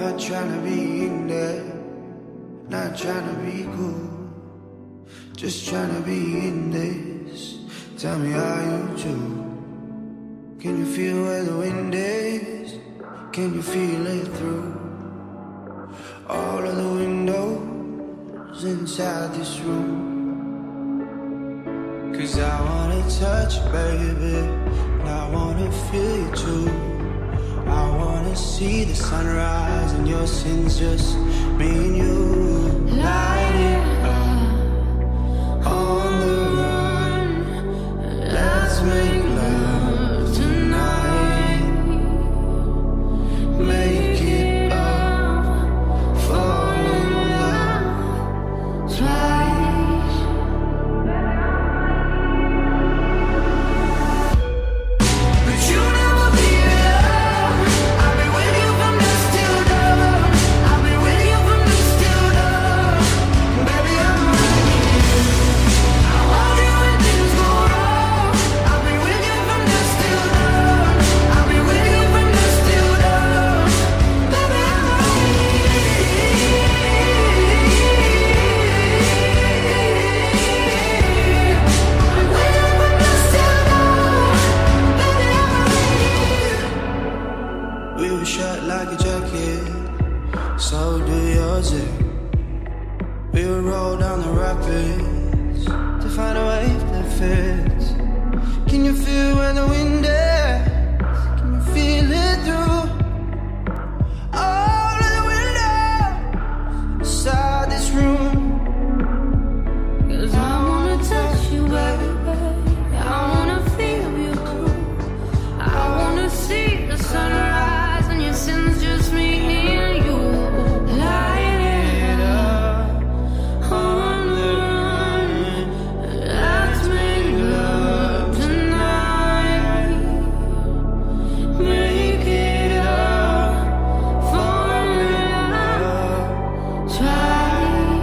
Not trying to be in there, not trying to be cool, just trying to be in this. Tell me how you do. Can you feel where the wind is? Can you feel it through all of the windows inside this room? 'Cause I wanna touch you, baby, and I wanna feel you too. I wanna see the sunrise and your sins, just me and you. Light it up on the run. Let's make love tonight. Make it up, fall in love twice. But you never be alone. I've been with you from dusk till dawn. I've been with you from dusk till dawn. Baby, I'm running. I want you when things go wrong. I've been with you from dusk till dawn. I've been with you from dusk till dawn. Baby, I'm we were shut like a jacket, so do yours. We would roll down the rapids to find a wave that fits. Can you feel where the wind is? Can you feel it through all of the windows inside this room? 'Cause I wanna touch you, baby. I wanna feel you too. I wanna see the sunrise and your sins, just me and you. Light it up on the run. Let's make love tonight. Make it up, fall in love twice.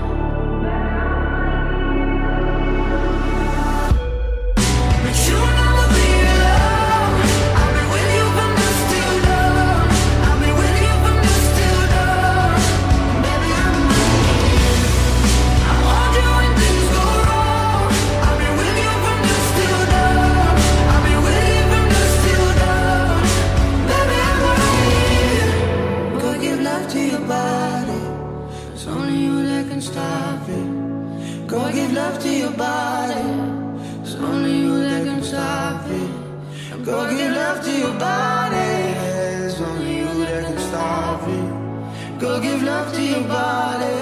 But you never be alone. I've been with you from dusk till dawn. I've been with you from dusk till dawn. Baby, I'm running. I want you when things go wrong. I've been with you from dusk till dawn. I've been with you from dusk till dawn. Baby, I'm running. Go give love to your body. It's only you that can stop it. Go give love to your body. It's only you that can stop it. Go give love to your body. It's only you that can stop it. Go give love to your body.